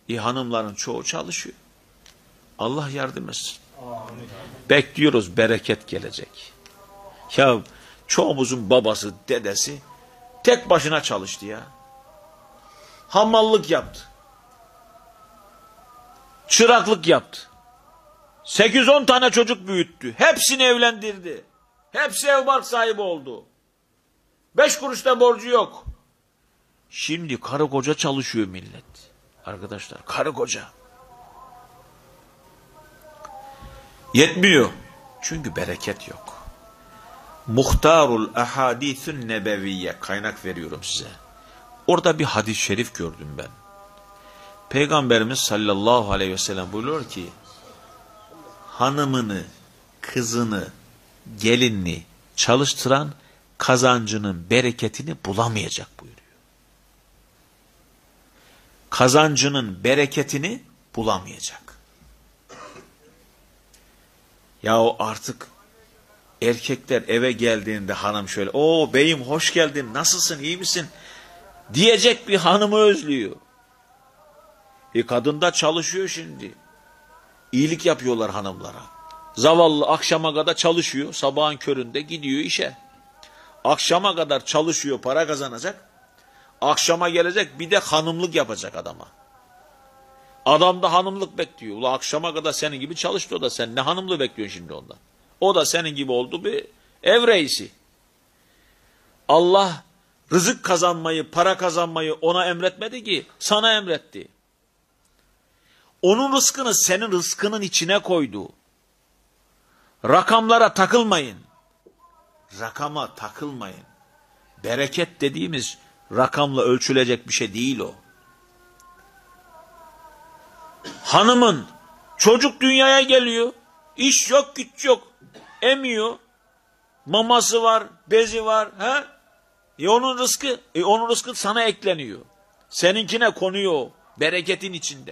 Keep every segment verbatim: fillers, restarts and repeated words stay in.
E, hanımların çoğu çalışıyor. Allah yardım etsin. Amin. Bekliyoruz, bereket gelecek. Ya çoğumuzun babası, dedesi tek başına çalıştı ya. Hamallık yaptı. Çıraklık yaptı. sekiz on tane çocuk büyüttü. Hepsini evlendirdi. Hepsi ev bark sahibi oldu. Beş kuruşta borcu yok. Şimdi karı koca çalışıyor millet. Arkadaşlar, karı koca. Yetmiyor. Çünkü bereket yok. Muhtarul ahadithün nebeviyye, kaynak veriyorum size. Orada bir hadis-i şerif gördüm ben. Peygamberimiz sallallahu aleyhi ve sellem buyuruyor ki, hanımını, kızını, gelinini çalıştıran kazancının bereketini bulamayacak buyuruyor. Kazancının bereketini bulamayacak. Yahu artık erkekler eve geldiğinde hanım şöyle, "Oo beyim hoş geldin, nasılsın, iyi misin?" diyecek bir hanımı özlüyor. E kadın da çalışıyor şimdi. İyilik yapıyorlar hanımlara. Zavallı akşama kadar çalışıyor, sabahın köründe gidiyor işe. Akşama kadar çalışıyor, para kazanacak. Akşama gelecek, bir de hanımlık yapacak adama. Adam da hanımlık bekliyor. Ula akşama kadar senin gibi çalıştı o da, sen ne hanımlığı bekliyorsun şimdi ondan? O da senin gibi oldu bir ev reisi. Allah rızık kazanmayı, para kazanmayı ona emretmedi ki, sana emretti. Onun rızkını senin rızkının içine koydu. Rakamlara takılmayın. Rakama takılmayın. Bereket dediğimiz rakamla ölçülecek bir şey değil o. Hanımın çocuk dünyaya geliyor. İş yok, güç yok. Emiyor. Maması var, bezi var. He? E onun rızkı, e onun rızkı sana ekleniyor. Seninkine konuyor o. Bereketin içinde.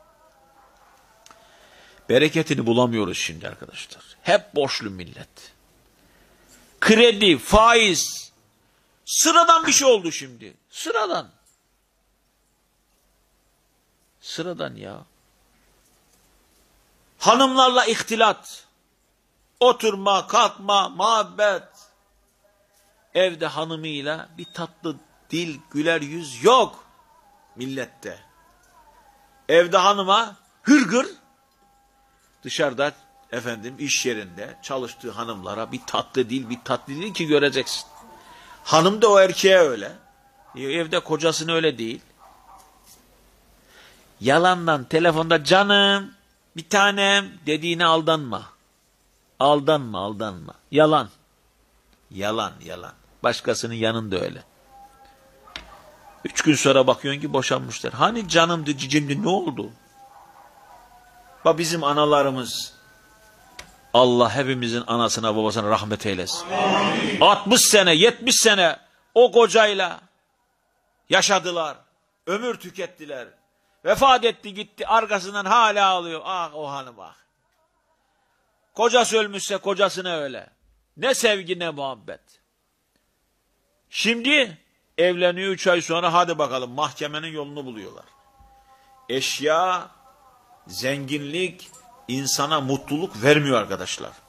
Bereketini bulamıyoruz şimdi arkadaşlar. Hep borçlu millet. Kredi, faiz. Sıradan bir şey oldu şimdi. Sıradan. Sıradan ya. Hanımlarla ihtilat. Oturma, kalkma, muhabbet. Evde hanımıyla bir tatlı dil, güler yüz yok millette. Evde hanıma hırgır. Dışarıda efendim iş yerinde çalıştığı hanımlara bir tatlı dil, bir tatlı dil ki göreceksin. Hanım da o erkeğe öyle. Evde kocasına öyle değil. Yalandan telefonda canım, bir tanem dediğine aldanma. Aldanma, aldanma. Yalan. Yalan, yalan. Başkasının yanında öyle. Üç gün sonra bakıyorsun ki boşanmışlar. Hani canımdı, cicimdi, ne oldu? Bak bizim analarımız, Allah hepimizin anasına babasına rahmet eylesin. Amin. altmış sene, yetmiş sene o kocayla yaşadılar. Ömür tükettiler. Vefat etti gitti, arkasından hala ağlıyor. Ah o hanım ah. Kocası ölmüşse kocasına öyle. Ne sevgi ne muhabbet. Şimdi evleniyor, üç ay sonra hadi bakalım mahkemenin yolunu buluyorlar. Eşya, zenginlik insana mutluluk vermiyor arkadaşlar.